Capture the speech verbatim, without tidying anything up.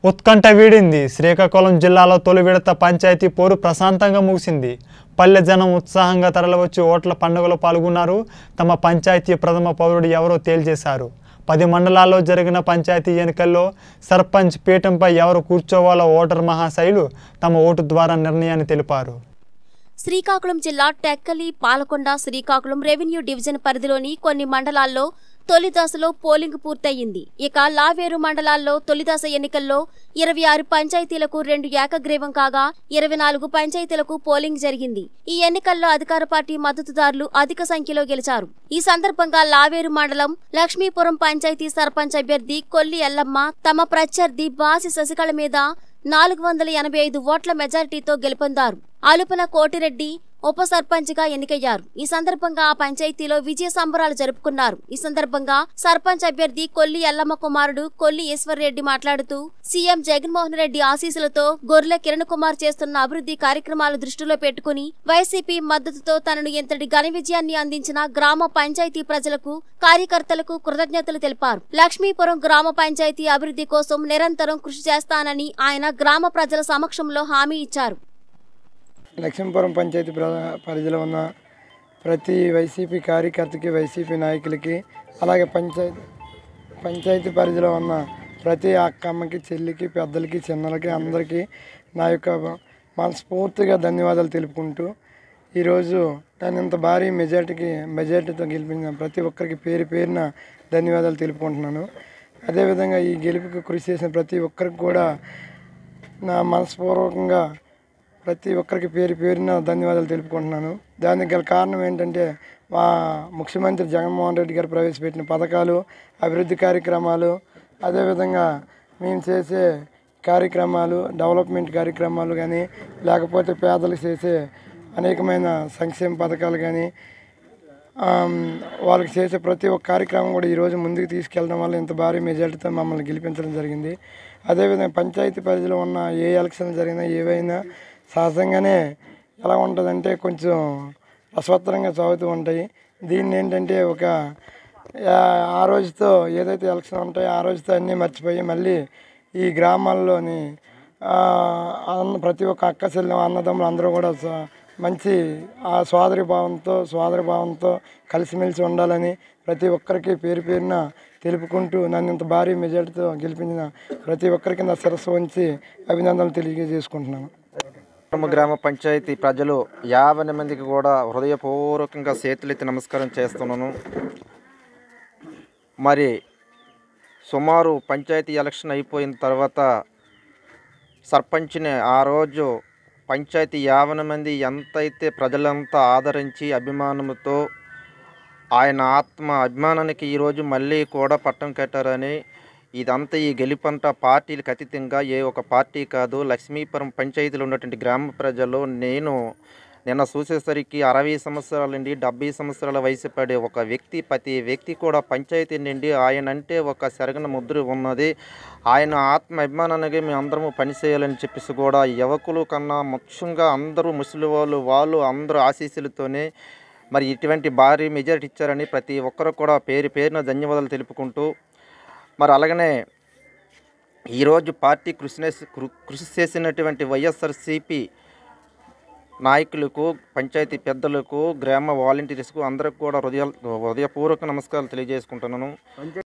ఉత్కంఠ వీడింది. శ్రీకాకుళం జిల్లాలో తొలి విడత పంచాయతీ పోరు ప్రశాంతంగా ముగిసింది. పల్లె జనం ఉత్సాహంగా తరలివచ్చి ఓట్ల పండుగలో పాల్గొన్నారు. తమ పంచాయతీ ప్రథమ పౌరుడు ఎవరో తేల్చేశారు. పది మండలాల్లో జరిగిన పంచాయతీ ఎన్నికల్లో సర్పంచ్ పీఠంపై ఎవరు కూర్చోవాలో ఓటర్ మహాశైలు తమ ఓటు ద్వారా నిర్ణయాన్ని తెలిపారు. శ్రీకాకుళం జిల్లా టెక్కలి, పాలకొండ, శ్రీకాకుళం రెవెన్యూ డివిజన్ పరిధిలోని కొన్ని మండలాల్లో తొలి దశలో పోలింగ్ పూర్తయింది. ఇక లావేరు మండలాల్లో తొలి దశ ఎన్నికల్లో ఇరవై ఆరు పంచాయతీలకు రెండు ఏకగ్రీవం కాగా ఇరవై నాలుగు పంచాయతీలకు పోలింగ్ జరిగింది. ఈ ఎన్నికల్లో అధికార పార్టీ మద్దతుదారులు అధిక సంఖ్యలో గెలిచారు. ఈ సందర్భంగా లావేరు మండలం లక్ష్మీపురం పంచాయతీ సర్పంచ్ అభ్యర్థి కొల్లి ఎల్లమ్మ తమ ప్రత్యర్థి బాసి శశికళ మీద నాలుగు వందల ఎనభై ఐదు ఓట్ల మెజారిటీతో గెలుపొందారు. అలుపన కోటిరెడ్డి ఉప సర్పంచ్ గా ఎన్నికయ్యారు. ఈ సందర్భంగా ఆ పంచాయతీలో విజయ సంబరాలు జరుపుకున్నారు. ఈ సందర్భంగా సర్పంచ్ అభ్యర్థి కొల్లి ఎల్లమ్మ కుమారుడు కొల్లి ఈశ్వర్ రెడ్డి మాట్లాడుతూ సీఎం జగన్మోహన్ రెడ్డి ఆశీస్సులతో గొర్రెల కిరణ్ కుమార్ చేస్తున్న అభివృద్ధి కార్యక్రమాలు దృష్టిలో పెట్టుకుని వైసీపీ మద్దతుతో తనను ఇంతటి ఘన విజయాన్ని అందించిన గ్రామ పంచాయతీ ప్రజలకు, కార్యకర్తలకు కృతజ్ఞతలు తెలిపారు. లక్ష్మీపురం గ్రామ పంచాయతీ అభివృద్ధి కోసం నిరంతరం కృషి చేస్తానని ఆయన గ్రామ ప్రజల సమక్షంలో హామీ ఇచ్చారు. లక్ష్మీపురం పంచాయతీ పరిధిలో ఉన్న ప్రతి వైసీపీ కార్యకర్తకి, వైసీపీ నాయకులకి, అలాగే పంచాయతీ పంచాయతీ పరిధిలో ఉన్న ప్రతి అక్కమ్మకి, చెల్లికి, పెద్దలకి, చిన్నలకి అందరికీ నా యొక్క మనస్ఫూర్తిగా ధన్యవాదాలు తెలుపుకుంటూ ఈరోజు నేను ఇంత భారీ మెజార్టీకి మెజార్టీతో గెలిపించిన ప్రతి ఒక్కరికి పేరు పేరున ధన్యవాదాలు తెలుపుకుంటున్నాను. అదేవిధంగా ఈ గెలుపుకి కృషి చేసిన ప్రతి ఒక్కరికి కూడా నా మనస్పూర్వకంగా ప్రతి ఒక్కరికి పేరు పేరున ధన్యవాదాలు తెలుపుకుంటున్నాను. దానికి గల కారణం ఏంటంటే మా ముఖ్యమంత్రి జగన్మోహన్ రెడ్డి గారు ప్రవేశపెట్టిన పథకాలు, అభివృద్ధి కార్యక్రమాలు, అదేవిధంగా మేము చేసే కార్యక్రమాలు, డెవలప్మెంట్ కార్యక్రమాలు కానీ, లేకపోతే పేదలకు చేసే అనేకమైన సంక్షేమ పథకాలు కానీ, వాళ్ళకి చేసే ప్రతి ఒక్క కార్యక్రమం కూడా ఈరోజు ముందుకు తీసుకెళ్ళడం వల్ల ఇంత భారీ మెజార్టీతో మమ్మల్ని గెలిపించడం జరిగింది. అదేవిధంగా పంచాయతీ పరిధిలో ఉన్న ఏ ఎలక్షన్లు జరిగినా ఏవైనా సహజంగానే ఎలా ఉంటుందంటే కొంచెం అస్వత్తరంగా సాగుతూ ఉంటాయి. దీన్ని ఏంటంటే ఒక ఆ రోజుతో ఏదైతే ఎలక్షన్ ఉంటాయో ఆ రోజుతో అన్నీ మర్చిపోయి మళ్ళీ ఈ గ్రామాల్లోని అన్న ప్రతి ఒక్క అక్క చెల్లెం అన్నదమ్ములు అందరూ కూడా మంచి ఆ సోదరి భావంతో సోదరి భావంతో కలిసిమెలిసి ఉండాలని ప్రతి ఒక్కరికి పేరు పేరున తెలుపుకుంటూ నన్ను ఇంత భారీ మెజార్టీతో గెలిపించిన ప్రతి ఒక్కరికి నా శిరస్సు ఉంచి అభినందనలు తెలియజేసుకుంటున్నాను. గ్రామ పంచాయతీ ప్రజలు యాభై మందికి కూడా హృదయపూర్వకంగా చేతులెత్తి నమస్కారం చేస్తున్నాను. మరి సుమారు పంచాయతీ ఎలక్షన్ అయిపోయిన తర్వాత సర్పంచ్ని ఆ రోజు పంచాయతీ యాభై మంది ఎంతైతే ప్రజలంతా ఆదరించి అభిమానంతో ఆయన ఆత్మ అభిమానానికి ఈరోజు మళ్ళీ కూడా పట్టం కట్టారని, ఇదంతా ఈ గెలుపంతా పార్టీలకు అతీతంగా ఏ ఒక పార్టీ కాదు, లక్ష్మీపురం పంచాయతీలో ఉన్నటువంటి గ్రామ ప్రజలు నేను నిన్న చూసేసరికి అరవై సంవత్సరాల నుండి డెబ్బై సంవత్సరాల వయసు పడే ఒక వ్యక్తి, ప్రతి వ్యక్తి కూడా పంచాయతీ నుండి ఆయన అంటే ఒక సరగన ముద్ర ఉన్నది. ఆయన ఆత్మ అభిమానానికి మేము అందరము పనిచేయాలని చెప్పేసి కూడా యువకులు కన్నా ముఖ్యంగా అందరూ ముసలి వాళ్ళు వాళ్ళు అందరూ ఆశీస్సులతోనే మరి ఇటువంటి భారీ మెజారిటీ ఇచ్చారని ప్రతి ఒక్కరు కూడా పేరు పేరున ధన్యవాదాలు తెలుపుకుంటూ, మరి అలాగనే ఈరోజు పార్టీ కృషి కృషి చేసినటువంటి వైఎస్ఆర్సీపీ నాయకులకు, పంచాయతీ పెద్దలకు, గ్రామ వాలంటీర్స్కు అందరికి కూడా హృదయ హృదయపూర్వక నమస్కారాలు తెలియజేసుకుంటున్నాను.